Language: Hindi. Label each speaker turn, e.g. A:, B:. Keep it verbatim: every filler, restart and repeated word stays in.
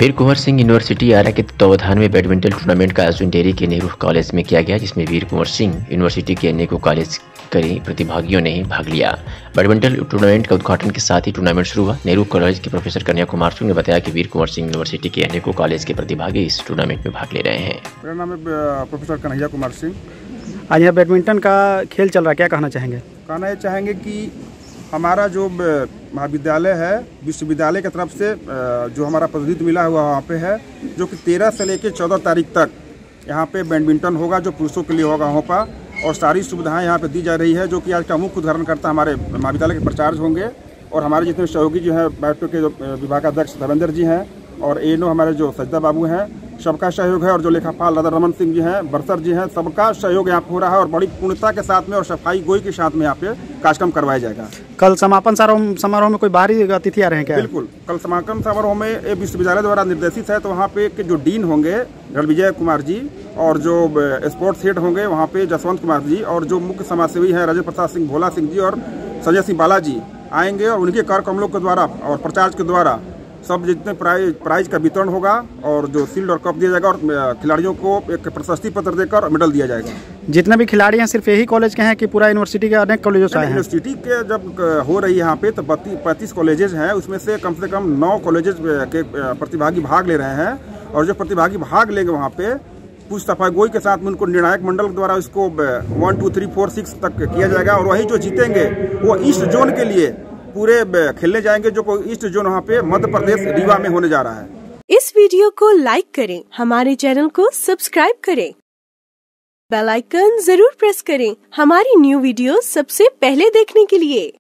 A: वीर कुंवर सिंह यूनिवर्सिटी आरा के तत्वावधान में बैडमिंटन टूर्नामेंट का आयोजन डेहरी के नेहरू कॉलेज में किया गया, जिसमें वीर कुंवर सिंह यूनिवर्सिटी के अनेकों कॉलेज के प्रतिभागियों ने भाग लिया। बैडमिंटन टूर्नामेंट का उद्घाटन के साथ ही टूर्नामेंट शुरू हुआ। नेहरू कॉलेज के प्रोफेसर कन्या कुमार सिंह ने बताया कि वीर कुंवर सिंह यूनिवर्सिटी के अनेकों कॉलेज के प्रतिभागी इस टूर्नामेंट में भाग ले रहे हैं।
B: मेरा नाम है प्रोफेसर कन्हैया कुमार सिंह।
C: आज यहाँ बैडमिंटन का खेल चल रहा है, क्या कहना चाहेंगे?
B: कहना ये चाहेंगे कि हमारा जो महाविद्यालय है, विश्वविद्यालय की तरफ से जो हमारा प्रतिनिधित्व मिला हुआ वहाँ पे है, जो कि तेरह से लेकर चौदह तारीख तक यहाँ पे बैडमिंटन होगा, जो पुरुषों के लिए होगा वहाँ पर, और सारी सुविधाएं यहाँ पे दी जा रही है, जो कि आज का मुख्य उदाहरण करता हमारे महाविद्यालय के प्राचार्य होंगे और हमारे जितने सहयोगी जो है बैठक के जो विभागाध्यक्ष धर्मेंद्र जी हैं और ए एन ओ हमारे जो सजदा बाबू हैं, सबका सहयोग है, और जो लेखापाल राधा रमन सिंह जी हैं, बरसर जी हैं, सबका सहयोग यहाँ हो रहा है और बड़ी पूर्णता के साथ में और सफाई गोई के साथ में यहाँ पे कार्यक्रम करवाया जाएगा।
C: कल समापन समारोह में कोई बाहरी अतिथि आ रहे हैं क्या?
B: बिल्कुल, कल समापन समारोह में ये विश्वविद्यालय द्वारा निर्देशित है, तो वहाँ पे के जो डीन होंगे रणविजय कुमार जी और जो स्पोर्ट्स हेड होंगे वहाँ पे जसवंत कुमार जी, और जो मुख्य समाजसेवी हैं राजेंद्र प्रसाद सिंह भोला सिंह जी और संजय सिंह बालाजी आएंगे, और उनके कार्यक्रमों के द्वारा और प्राचार्य के द्वारा सब जितने प्राइज प्राइज का वितरण होगा और जो शील्ड और कप दिया जाएगा और खिलाड़ियों को एक प्रशस्ति पत्र देकर मेडल दिया जाएगा।
C: जितने भी खिलाड़ी हैं सिर्फ यही कॉलेज के हैं कि पूरा यूनिवर्सिटी के अनेक कॉलेजों से आए हैं?
B: यूनिवर्सिटी के जब हो रही है यहाँ पे तो पैंतीस कॉलेजेस हैं, उसमें से कम से कम नौ कॉलेजेस के प्रतिभागी भाग ले रहे हैं, और जो प्रतिभागी भाग लेंगे वहाँ पे कुछ सफाई गोई के साथ में उनको निर्णायक मंडल द्वारा इसको one two three four six तक किया जाएगा, और वही जो जीतेंगे वो ईस्ट जोन के लिए पूरे खेलने जाएंगे, जो ईस्ट जोन वहाँ पे मध्य प्रदेश रीवा में होने जा रहा है।
D: इस वीडियो को लाइक करें, हमारे चैनल को सब्सक्राइब करें, बेल आइकन जरूर प्रेस करें हमारी न्यू वीडियो सबसे पहले देखने के लिए।